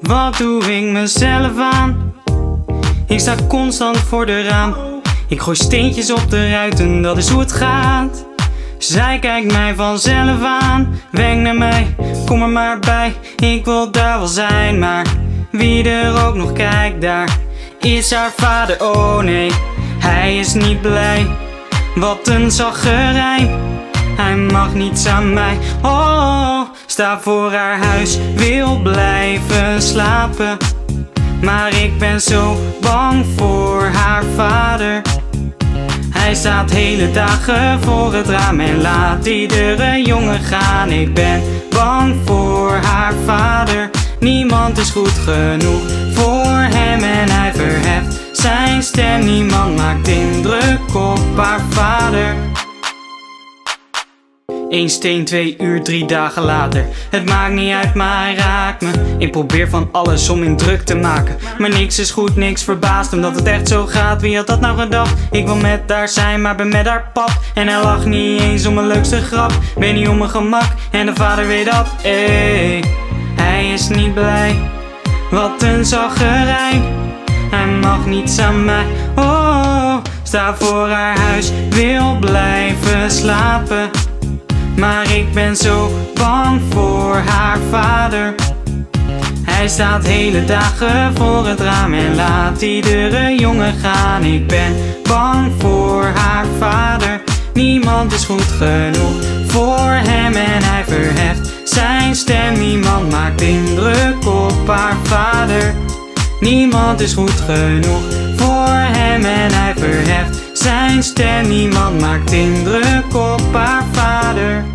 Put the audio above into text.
Wat doe ik mezelf aan? Ik sta constant voor de raam. Ik gooi steentjes op de ruiten, dat is hoe het gaat. Zij kijkt mij vanzelf aan. Wenk naar mij, kom er maar bij. Ik wil daar wel zijn, maar wie er ook nog kijkt, daar is haar vader. Oh nee, hij is niet blij. Wat een zagerijn, hij mag niets aan mij. Oh, sta voor haar huis, wil blijven slapen. Maar ik ben zo bang voor haar vader. Hij staat hele dagen voor het raam en laat iedere jongen gaan. Ik ben bang voor haar vader. Niemand is goed genoeg voor hem en hij verheft zijn stem. Niemand maakt indruk op haar vader. 1 steen, 2 uur, 3 dagen later. Het maakt niet uit, maar hij raakt me. Ik probeer van alles om indruk te maken, maar niks is goed, niks verbaast hem dat het echt zo gaat. Wie had dat nou gedacht? Ik wil met haar zijn, maar ben met haar pap. En hij lacht niet eens om mijn leukste grap. Ben niet op mijn gemak en de vader weet dat. Hij is niet blij. Wat een zagerijn, hij mag niets aan mij. Oh, sta voor haar huis, wil blijven slapen. Maar ik ben zo bang voor haar vader. Hij staat hele dagen voor het raam en laat iedere jongen gaan. Ik ben bang voor haar vader. Niemand is goed genoeg voor hem en hij verheft zijn stem. Niemand maakt indruk op haar vader. Niemand is goed genoeg voor hem en hij verheft zijn stem. Niemand maakt indruk op haar vader.